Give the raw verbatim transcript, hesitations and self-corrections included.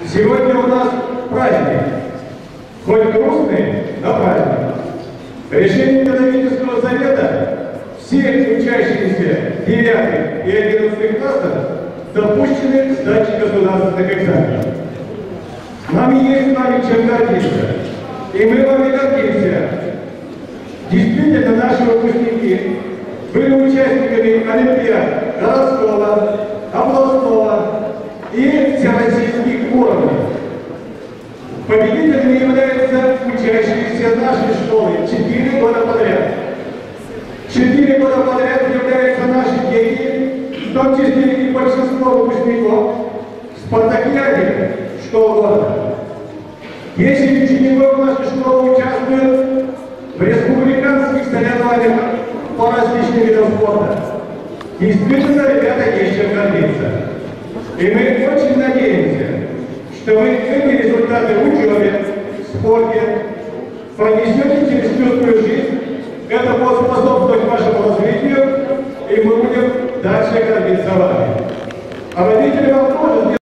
Сегодня у нас праздник. Хоть грустный, но праздник. Решение педагогического совета все учащиеся девятых и одиннадцатых классов допущены к сдаче государственных экзаменов. Нам есть с вами чем гордиться. И мы вами гордимся. Действительно, наши выпускники были участниками олимпиад городского, областного и всероссийских уровней. Победителями являются учащиеся нашей школы четыре года подряд. Четыре года подряд являются наши дети, в том числе и большинство выпускников спартакиады школ города. Десять учеников нашей школы участвуют в республиканских соревнованиях по различным видам спорта. Действительно, ребята, есть чем гордиться. И мы очень надеемся, что вы эти результаты в учебе, в спорте пронесете через всю свою жизнь. Это будет способствовать вашему развитию, и мы будем дальше гордиться вами. А родители вам тоже